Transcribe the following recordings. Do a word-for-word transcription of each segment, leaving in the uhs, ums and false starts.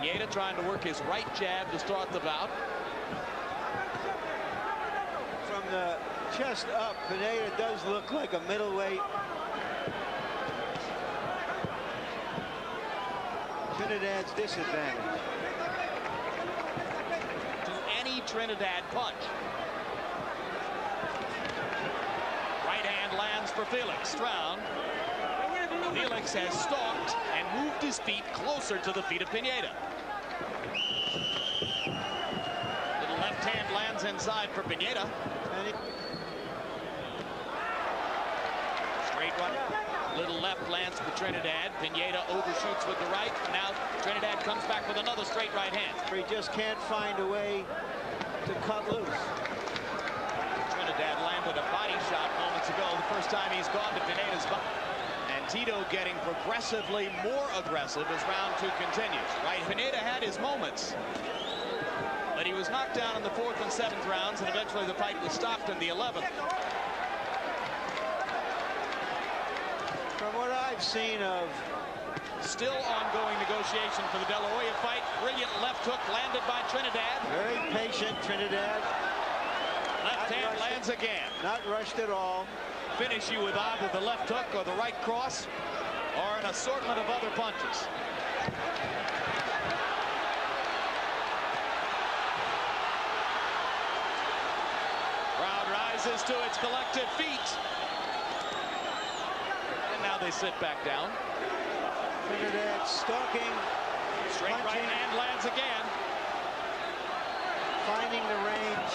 Pineda trying to work his right jab to start the bout. From the chest up, Pineda does look like a middleweight. Trinidad's disadvantage. To any Trinidad punch. Right hand lands for Felix Stroud. Felix has stalked and moved his feet closer to the feet of Pineda. Little left hand lands inside for Pineda. Straight one. Little left lands for Trinidad. Pineda overshoots with the right. Now Trinidad comes back with another straight right hand. He just can't find a way to cut loose. Trinidad landed a body shot moments ago, the first time he's gone to Pineda's body. And Tito getting progressively more aggressive as round two continues. Right, Pineda had his moments, but he was knocked down in the fourth and seventh rounds, and eventually the fight was stopped in the eleventh. From what I've seen of still ongoing negotiation for the De La Hoya fight, brilliant left hook landed by Trinidad. Very patient Trinidad. Left hand lands again. Not rushed at all. Finish you with either the left hook or the right cross or an assortment of other punches. Crowd rises to its collective feet. And now they sit back down. Trinidad stalking. Straight punching. Right hand lands again. Finding the range.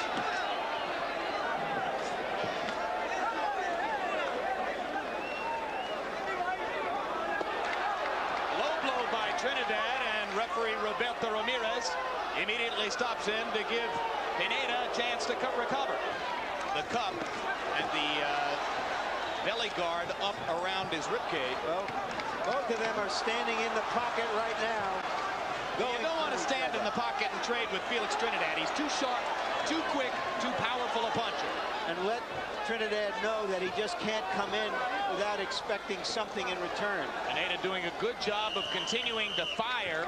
Trinidad, and referee Roberto Ramirez immediately stops in to give Pineda a chance to recover. The cup and the uh, belly guard up around his ribcage. Well, both of them are standing in the pocket right now. You don't want to stand in the pocket and trade with Felix Trinidad. He's too sharp, too quick, too powerful a puncher. And let Trinidad know that he just can't come in without expecting something in return. Pineda doing a good job of continuing to fire.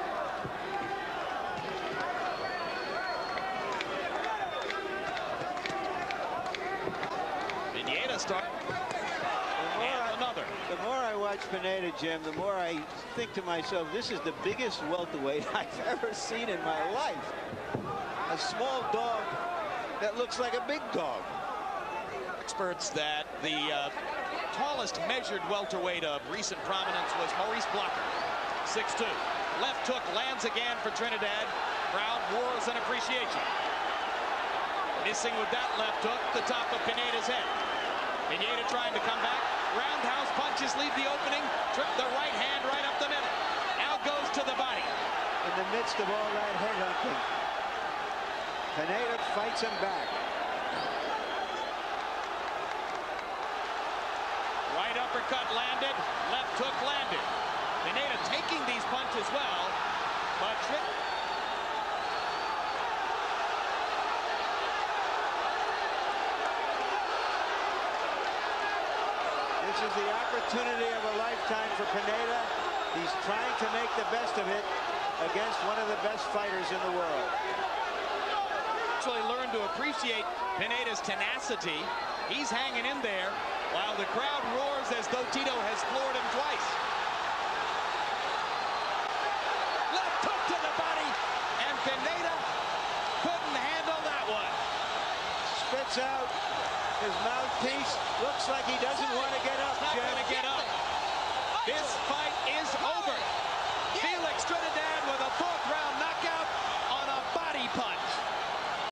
Pineda start. The more, I, another. the more I watch Pineda, Jim, the more I think to myself, this is the biggest welterweight I've ever seen in my life. A small dog that looks like a big dog. Experts that the uh, tallest measured welterweight of recent prominence was Maurice Blocker, six two. Left hook lands again for Trinidad. Crowd roars in appreciation. Missing with that left hook, the top of Pineda's head. Pineda trying to come back. Roundhouse punches leave the opening. Trip the right hand right up the middle. Now goes to the body. In the midst of all that headhunting, Pineda fights him back. Right uppercut landed, left hook landed. Pineda taking these punches well, but Trick. This is the opportunity of a lifetime for Pineda. He's trying to make the best of it against one of the best fighters in the world. Actually learned to appreciate Pineda's tenacity. He's hanging in there while the crowd roars as though Tito has floored him twice. Left hook to the body, and Pineda couldn't handle that one. Spits out his mouthpiece. Looks like he doesn't want to get up. Not going to get up. This fight is over.